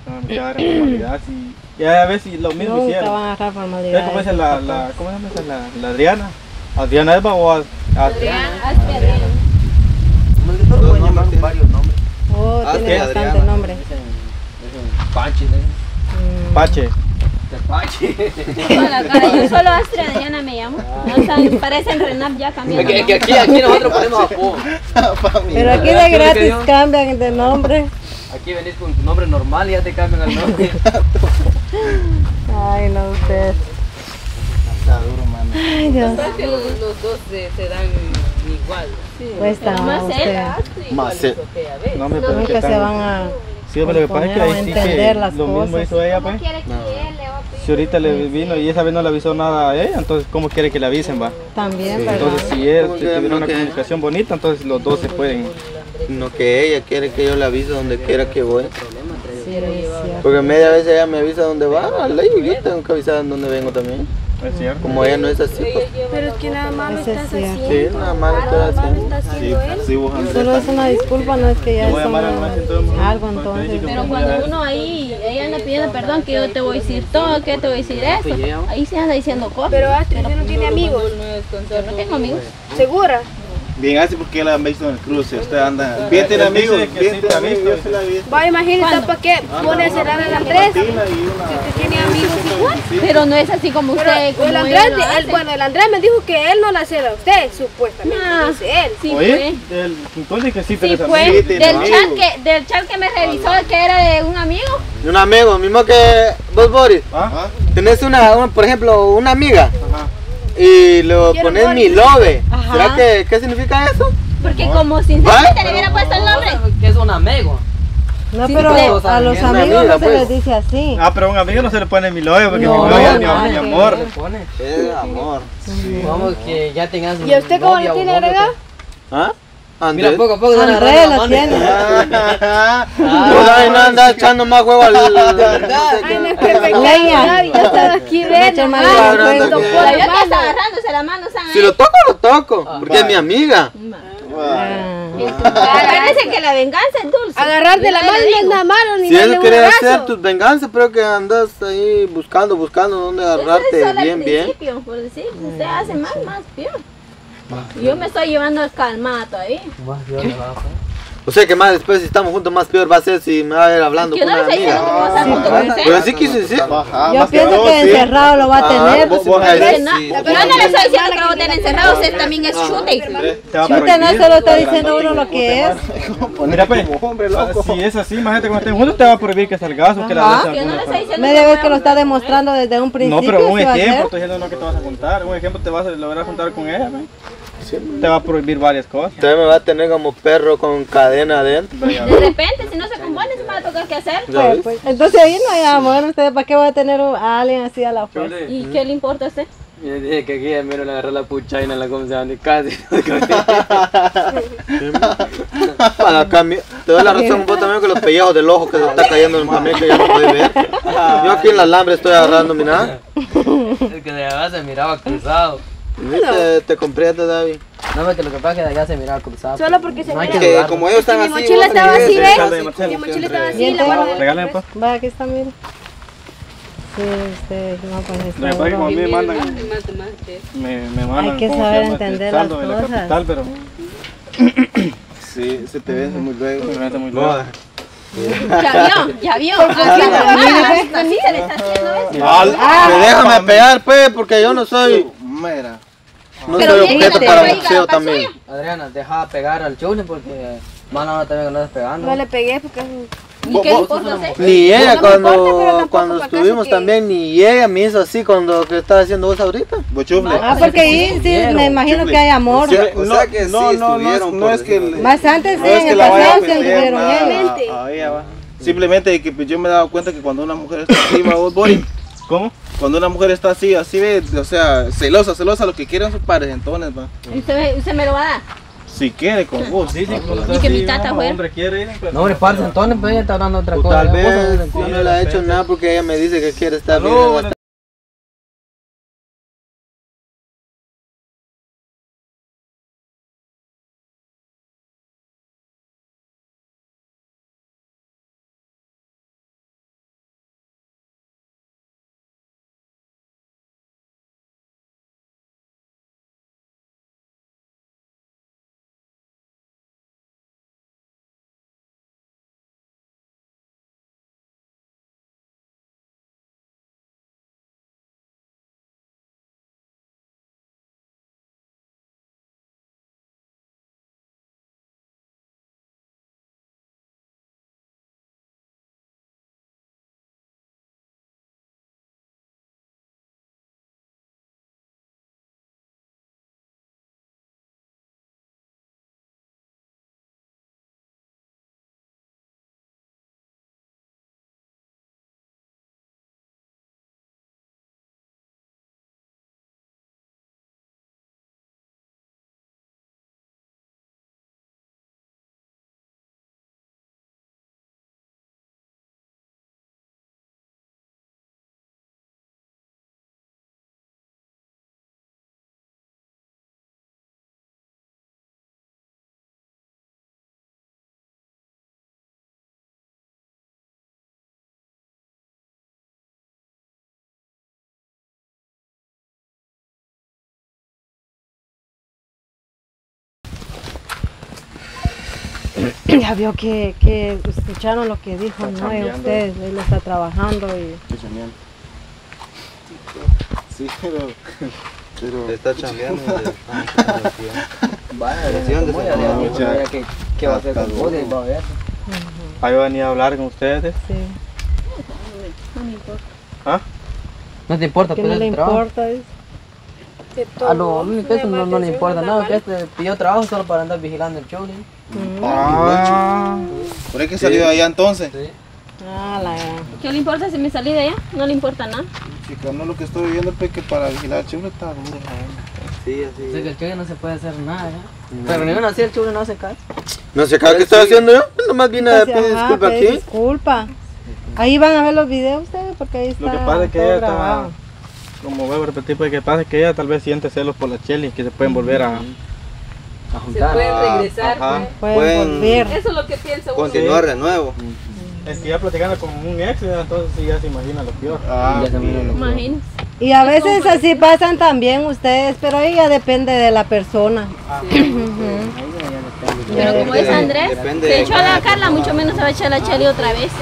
No, me quedaron formalidad, sí. Ya a ver si lo mismo Nunca hicieron. van a agarrar ¿Sabes formalidades. cómo es cómo se llama esa? La Adriana. ¿Adriana Eva o Adriana. Dos nombres, tiene varios nombres. Oh, Ah, tiene sí, bastante Adriana. nombre. Pachi, ¿no? Pache? De Pachi. Hola, cara, yo solo Astrid Adriana me llamo. O sea, parecen Renap ya cambiando. Que aquí nosotros ponemos apodo. Pero aquí de gratis cambian de nombre. Aquí venís con tu nombre normal y ya te cambian el nombre. Ay, no, ustedes. Está duro, mano. Ay, Dios. Que los dos se dan igual. Cuesta Más a él. usted. Más No me parece Nunca se van a... Sí, pero lo que pasa es que poner o ahí sí entender que las lo mismo cosas. hizo ella, ¿Cómo pues. quiere que él le va a pedir? Si ahorita le vino y esa vez no le avisó nada a ella, entonces ¿cómo quiere que le avisen, va? También, ¿verdad? Entonces si es ¿Cómo que que tuvieron no una que- comunicación bonita, entonces los dos se pueden. No, que ella quiere que yo le avise donde quiera que voy. Sí, es cierto. Porque media vez ella me avisa dónde va, a ley, yo tengo que avisar dónde vengo también. ¿Es cierto? Como ella no es así, pues Pero es que nada más lo Eso es estás cierto. haciendo. sí, nada más estoy haciendo. Está haciendo él. Sí, vos, Andrés. Solo es una disculpa, no es que ya Yo voy a es llamar al maestro entonces, algo para que entonces. diga que Pero me cuando diga uno ahí, ella anda pidiendo perdón, que yo te voy a decir todo, que te voy a decir eso. Ahí se anda diciendo cosas. Pero Astrid, usted no tiene amigos. Yo no tengo amigos. ¿Segura? Bien, así porque ya la han visto en el cruce. Usted anda. Bien, tiene Él dice amigos. que Bien, sí tiene te ha amigos. visto. Yo se la vi. Va, imagínate para qué pone a cerrar el Andrés. Si Martina y usted tiene amigos igual. Pero no es así como Pero usted, como el ella Andrés, lo hace. bueno, el Andrés me dijo que él no la cierra a usted, supuestamente. No. Dice él. Sí Oye, fue. entonces que sí Sí tenés fue. amigos. tiene amigos. Del chat que me revisó que era de un amigo. Y un amigo, mismo que vos, Boris, ¿Ah? tenés por ejemplo, una amiga Ajá. y le Quiero pones Boris. mi love. Ajá. ¿Será que qué significa eso? Porque como sinceramente le hubiera puesto el nombre. Que es un amigo. No, Sí, pero pero, a los es una amigos amiga, no se pues. les dice así. Ah, pero a un amigo no se le pone mi novio porque No, mi novio es no, mi no. amor. Es amor. Vamos que ya tengas ¿Y a usted cómo le tiene agregado? ¿Ah? Mira, Andrés. poco a poco se van Andrés agarrando la lo mano. tiene. Pues ahí no anda echando más huevo al. Ay, no es que me Leña. Gaby, ya está aquí, ven, Mucho más nomás. cabrón, Tocó que- la La vio que mano. está agarrándose la mano, ¿saben? Si lo toco, porque es mi amiga. Acuérdense que la venganza es dulce. Agarrar de la Yo mano le no es digo. nada malo, ni Si darle él un quiere hacer abrazo. tus venganzas, pero que andas ahí buscando dónde Eso es agarrarte solo al bien. principio, por decir. Usted hace más peor. Yo me estoy llevando calmada todavía. O sea que más después si estamos juntos más peor va a ser si me va a ir hablando Yo con no le una estoy diciendo que amiga. voy a estar junto con usted. Pero así quise decir. Yo pienso que encerrado lo va a tener. vos- Pero sí. no, yo no le estoy diciendo que lo voy a tener encerrado, usted también es chute. Te va a Usted no prohibir. solo está diciendo uno lo que es. Mira, pues, si es así, imagínate cuando estén juntos te va a prohibir que salgas o que la Ajá. beses Yo no le alguna estoy cosa. diciendo Media vez que lo está demostrando desde un No, principio. pero un ¿sí va a ejemplo, ser? estoy diciendo lo que te vas a contar. Un ejemplo te vas a lograr contar con ella, pues. Te va a prohibir varias cosas. Usted me va a tener como perro con cadena adentro. De repente, si no se compone, se me va a tocar qué hacer. ¿Ya ves? Pues, entonces ahí no hay amor. ¿Ustedes para qué va a tener a alguien así a la fuerza? ¿Y qué le importa a usted? Yo dije que aquí ya miro le agarré la puchaina, la como se llama, casi. Para cambiar. Te doy la razón vos también que los pellejos del ojo que se está cayendo en el que ya no puede ver. Yo aquí en la alambre estoy agarrando, mira. Es que de allá se miraba cruzado. Te compré, David. No, porque lo que pasa es que de allá se miraba cruzado. Solo porque se No hay mira. que Que dudarlo. como ellos están Mi así. mochila vos estaba tenés así, que- ¿ves? Salve, Marcelo, Mi mochila siempre. estaba así, Bien, la guardo Regálame, después. pues. Va, aquí está, mire. Sí, usted no pues Lo que pasa es que como a mí me mandan, me mandan. Hay que ¿cómo se saber llama? entender El saldo las de la cosas. capital, pero Sí, se te ve muy luego. me mete muy No, lejos. Ya vio. Así así se le está haciendo eso. que déjame pegar, pues, porque yo no soy. Mira. No Pero soy bien, objeto que para te boxeo traiga la también. Adriana, deja pegar al chule porque mala no también que no estás pegando. No le pegué porque ¿Y qué le importa a usted? Ni ella No me importa, pero cuando, tampoco cuando para estuvimos caso que- también, ni ella me hizo así cuando que estás haciendo vos ahorita. Bochufle. Ah, porque ahí sí me imagino que hay amor. Sí, O sea que sí estuvieron, no por es que decirlo Más antes no sí, es en que el la vaya a pasado se ofender anduvieron nada ellos. a ella, va. Simplemente que pues, yo me he dado cuenta que cuando una mujer está así, va, vos, Boris, ¿Cómo? cuando una mujer está así, ve, o sea, celosa, lo que quieran sus padres, entonces, va. ¿Usted me lo va a dar? Si quiere con vos. Sí, sí, cuando Y está que mi así, tata no, fue. hombre quiere ir. No, hombre, parce, entonces pues ella está hablando otra O cosa. tal ya, vez vos sabes, yo no le he hecho nada porque ella me dice que quiere estar Aló, bien. buenas Ya vio que escucharon lo que dijo, Está ¿no? Y chambeando. usted, él está trabajando y... Sí, pero Está chambeando. Vaya, Sí, ¿dónde ¿cómo se ya va? le dijo ella qué va a hacer con vos? Y va a ver. Ahí van a venir a hablar con ustedes. Sí. No me importa. ¿Ah? No te importa, Que pero no le es tu trabajo. importa, dice. A lo mi peso no le importa nada, que este pidió trabajo solo para andar vigilando el show. ¿no? Ah, por ahí que salió allá entonces. Sí. Ah, la gran. ¿Qué le importa si me salí de allá? No le importa nada. Chica, no lo que estoy viendo es que para vigilar el chulo está duro. Sí, Así así. que el show no se puede hacer nada, ¿ya? Pero ni uno así el show no hace caso. No sé qué estoy haciendo yo. Nomás vine a Pues, pedir ajá, disculpas pedir aquí. disculpa. Ahí van a ver los videos ustedes porque ahí está lo que pasa es que todo ella grabado. está, como vuelvo a repetir, pues que pasa es que ella tal vez siente celos por la Cheli, que se pueden volver a... A Se juntar. puede regresar. Ajá. Pueden Pueden- volver. Eso es lo que piensa uno. Continuar de nuevo. Es que ya platicando con un ex, entonces sí ya se imagina lo peor. Ah, Ya se mira lo que- Imagínense. Y a veces así pasan también ustedes, pero ahí ya depende de la persona. Pero como es Andrés, Depende se de echó a la Carla, mucho menos se va a echar la Cheli otra vez.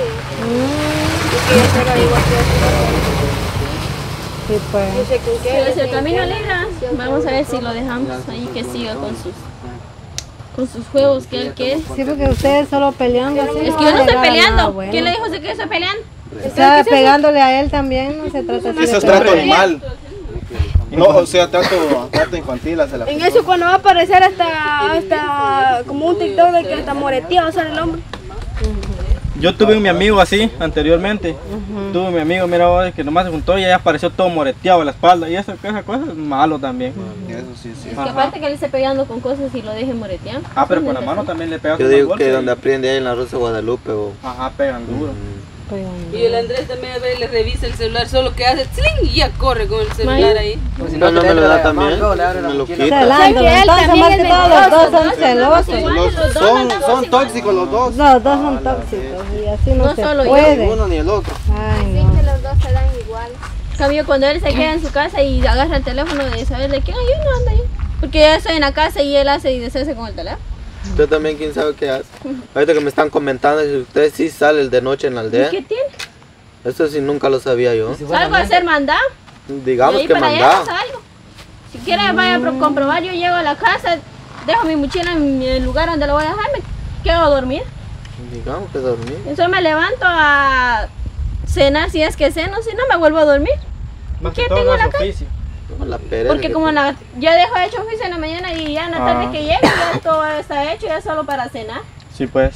Sí, pues. Pero si el camino alegra, vamos a ver si lo dejamos ahí que siga con sus juegos que él quiere. Sí, porque ustedes solo peleando así. Es que no yo no va a estoy llegar a nada peleando. bueno. ¿Quién le dijo que yo estoy peleando? Está pegándole a él también, no se trata así. eso de es trato pelear. animal. No, o sea, trato infantil hacia la En eso cuando va a aparecer hasta como un TikTok de que hasta moreteado sale el hombre. Yo tuve un mi amigo así anteriormente. Tuve mi amigo, mira vos, que nomás se juntó y ya apareció todo moreteado en la espalda. Y esa cosa es malo también. Eso sí, sí. Es que aparte que él esté pegando con cosas y lo deje moretear. Ah, pero con la mano también le pegas Yo con el digo golpe que y- donde aprende ahí en la Rosa de Guadalupe. O... Ajá, pegan duro. Y el Andrés también a ver, le revisa el celular, solo que hace ¡tling! Y ya corre con el celular ahí. Pues si No, no te me lo entra da la también. llamada, luego le abre la Me lo boquita. quita. Celándolo, que él entonces también más es que todo los dos son mentiroso. celosos. Son tóxicos los dos. Los dos son tóxicos y así no, No se solo yo. puede. Ni uno ni el otro. Ay, no. Los dos se dan igual. En cambio, cuando él se queda en su casa y agarra el teléfono de saber de quién, yo no ando ahí. Porque yo estoy en la casa y él hace y deshace con el teléfono. Usted también, quién sabe qué hace. Ahorita que me están comentando, si usted sí sale el de noche en la ¿Y aldea. qué tiene? Eso sí nunca lo sabía yo. Si fuera Salgo a hacer mandado. Digamos Y ahí que para allá mandaba. no salgo. Si quiere vaya a comprobar, yo llego a la casa, dejo mi mochila en el lugar donde lo voy a dejar, me quedo a dormir. Digamos que dormí. Eso me levanto a cenar si es que ceno, si no me vuelvo a dormir. Más ¿Qué que todo tengo los en la casa? oficios. La pereza Porque que como tiene. yo dejo hecho oficio en la mañana y ya en la tarde Ah. que llegue ya todo está hecho, ya solo para cenar. Sí, pues.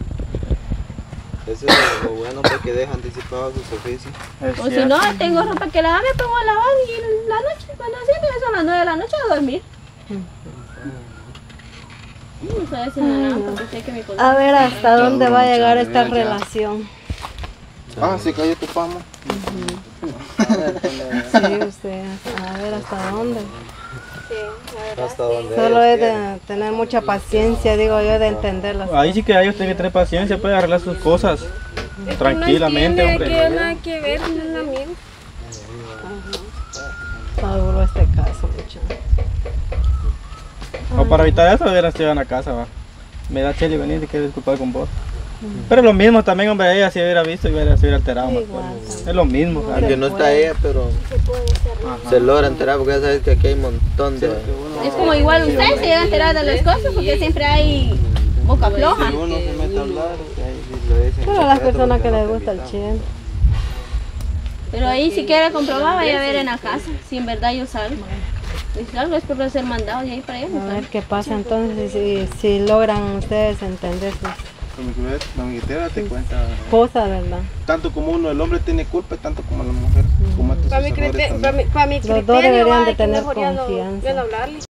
Eso es lo bueno porque deja anticipado sus oficios. Es O si cierto. no, tengo ropa que lavar, me pongo a lavar y en la noche, cuando siempre son las 9 de la noche a dormir. No estoy haciendo nada porque sé que mi A ver hasta dónde va a llegar esta relación. Ah, se cayó tu fama. Sí, usted, a ver hasta dónde. Hasta donde Solo ellos es de tener mucha paciencia, digo yo, de entenderlas. Ahí sí que ellos tienen que tener paciencia, puede arreglar sus cosas tranquilamente, No hombre. tiene nada que ver con el amigo. Está duro este caso, muchachos. O para evitar eso, hubieran estado en la casa, va. Me da Cheli venir y quiere disculpar con vos. Pero lo mismo también, hombre, ella si hubiera visto y se hubiera alterado más. Igual, pues. Es lo mismo, ¿sabes? Aunque no está ella, pero se logra enterar porque ya sabes que aquí hay un montón de... Es como igual usted se llega a enterar de las cosas porque siempre hay boca floja. Si uno se mete a hablar, ahí sí lo dicen. pero a las personas que les gusta el chile. Pero ahí si quiere comprobar, vaya a ver en la casa si en verdad yo salgo. Y si salgo es por ser mandado de ahí para allá. No A ver salgo. qué pasa entonces, si logran ustedes entender sus La amiguitera te cuenta. cosas, ¿verdad? Tanto como uno, el hombre tiene culpa, y tanto como la mujer comete sus Para mi errores también. criterio, Los dos deberían de ay, que tener mejor ya no- confianza. ya no hablarle.